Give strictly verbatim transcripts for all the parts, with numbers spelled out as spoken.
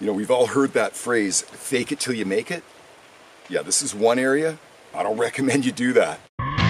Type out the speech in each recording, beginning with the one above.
You know, we've all heard that phrase, fake it till you make it. Yeah, this is one area. I don't recommend you do that.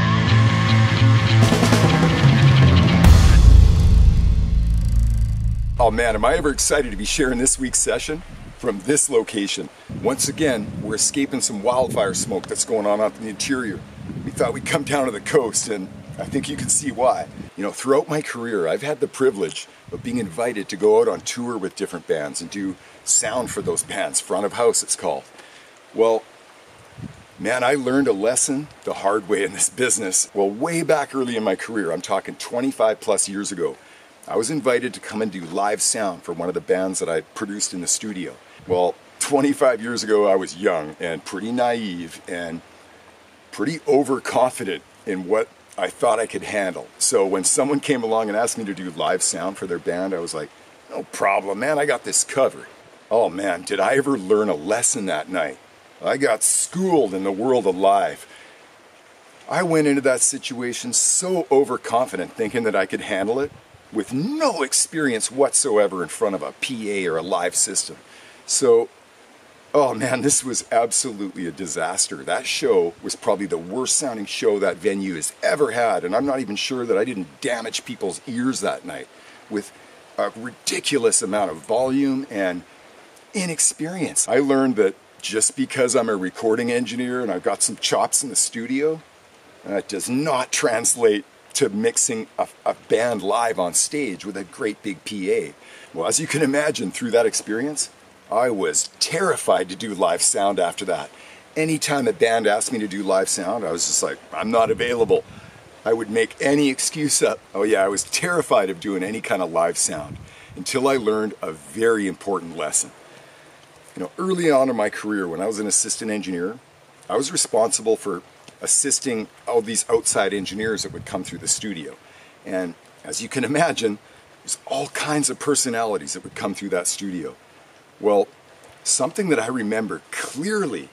Oh man, am I ever excited to be sharing this week's session from this location. Once again, we're escaping some wildfire smoke that's going on out in the interior. We thought we'd come down to the coast, and I think you can see why. You know, throughout my career, I've had the privilege of being invited to go out on tour with different bands and do sound for those bands, front of house it's called. Well, man, I learned a lesson the hard way in this business. Well, way back early in my career, I'm talking twenty-five plus years ago, I was invited to come and do live sound for one of the bands that I produced in the studio. Well, twenty-five years ago, I was young and pretty naive and pretty overconfident in what I thought I could handle. So when someone came along and asked me to do live sound for their band, I was like, no problem, man, I got this covered. Oh man, did I ever learn a lesson that night? I got schooled in the world of live. I went into that situation so overconfident, thinking that I could handle it, with no experience whatsoever in front of a P A or a live system. So, oh man, this was absolutely a disaster. That show was probably the worst sounding show that venue has ever had, and I'm not even sure that I didn't damage people's ears that night with a ridiculous amount of volume and inexperience. I learned that just because I'm a recording engineer and I've got some chops in the studio, that does not translate to mixing a, a band live on stage with a great big P A. Well, as you can imagine, through that experience, I was terrified to do live sound after that. Anytime a band asked me to do live sound, I was just like, I'm not available. I would make any excuse up. Oh yeah, I was terrified of doing any kind of live sound until I learned a very important lesson. You know, early on in my career, when I was an assistant engineer, I was responsible for assisting all these outside engineers that would come through the studio. And as you can imagine, there's all kinds of personalities that would come through that studio. Well, something that I remember clearly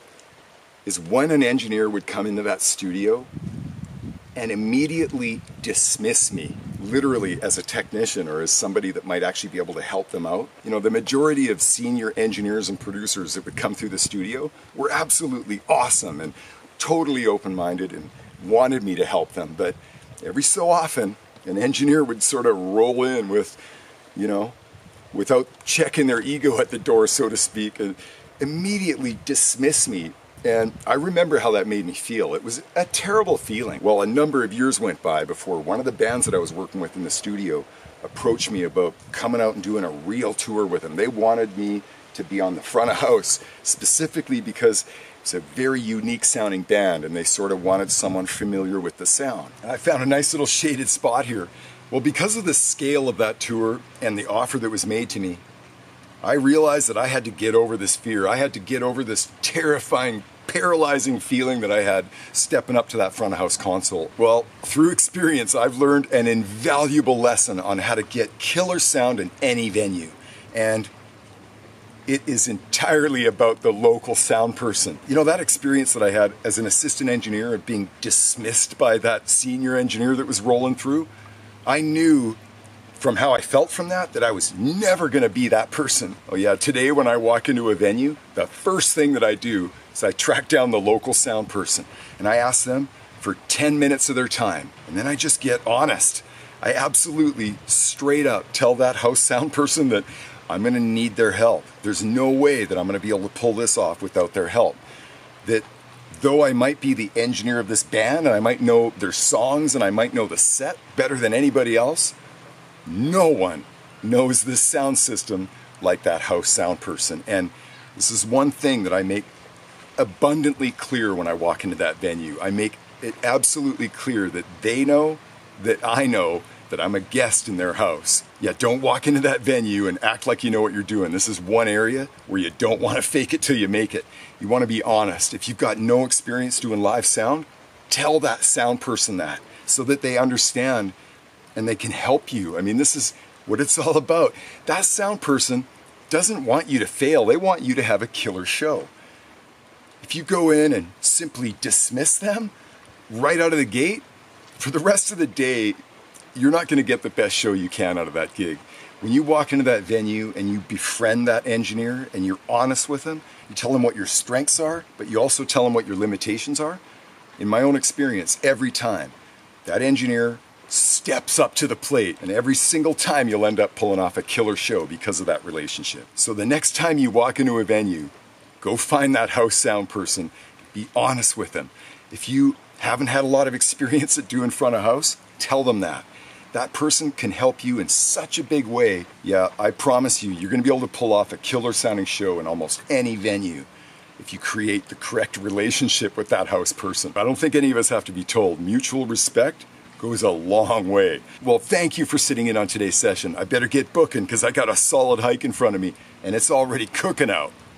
is when an engineer would come into that studio and immediately dismiss me, literally as a technician or as somebody that might actually be able to help them out. You know, the majority of senior engineers and producers that would come through the studio were absolutely awesome and totally open-minded and wanted me to help them. But every so often, an engineer would sort of roll in with, you know, without checking their ego at the door, so to speak, and immediately dismiss me. And I remember how that made me feel. It was a terrible feeling. Well, a number of years went by before one of the bands that I was working with in the studio approached me about coming out and doing a real tour with them. They wanted me to be on the front of house, specifically because it's a very unique sounding band and they sort of wanted someone familiar with the sound. And I found a nice little shaded spot here. Well, because of the scale of that tour and the offer that was made to me, I realized that I had to get over this fear. I had to get over this terrifying, paralyzing feeling that I had stepping up to that front of house console. Well, through experience, I've learned an invaluable lesson on how to get killer sound in any venue. And it is entirely about the local sound person. You know, that experience that I had as an assistant engineer of being dismissed by that senior engineer that was rolling through, I knew from how I felt from that, that I was never gonna be that person. Oh yeah, today when I walk into a venue, the first thing that I do is I track down the local sound person and I ask them for ten minutes of their time. And then I just get honest. I absolutely straight up tell that house sound person that I'm gonna need their help. There's no way that I'm gonna be able to pull this off without their help. That though I might be the engineer of this band and I might know their songs and I might know the set better than anybody else, no one knows this sound system like that house sound person. And this is one thing that I make abundantly clear when I walk into that venue. I make it absolutely clear that they know that I know that I'm a guest in their house. Yeah, don't walk into that venue and act like you know what you're doing. This is one area where you don't want to fake it till you make it. You want to be honest. If you've got no experience doing live sound, tell that sound person that so that they understand and they can help you. I mean, this is what it's all about. That sound person doesn't want you to fail. They want you to have a killer show. If you go in and simply dismiss them right out of the gate, for the rest of the day, you're not going to get the best show you can out of that gig. When you walk into that venue and you befriend that engineer and you're honest with him, you tell him what your strengths are, but you also tell him what your limitations are. In my own experience, every time, that engineer steps up to the plate, and every single time you'll end up pulling off a killer show because of that relationship. So the next time you walk into a venue, go find that house sound person, be honest with them. If you haven't had a lot of experience at doing front of house, tell them that. That person can help you in such a big way. Yeah, I promise you, you're gonna be able to pull off a killer sounding show in almost any venue if you create the correct relationship with that house person. I don't think any of us have to be told. Mutual respect goes a long way. Well, thank you for sitting in on today's session. I better get booking because I got a solid hike in front of me and it's already cooking out.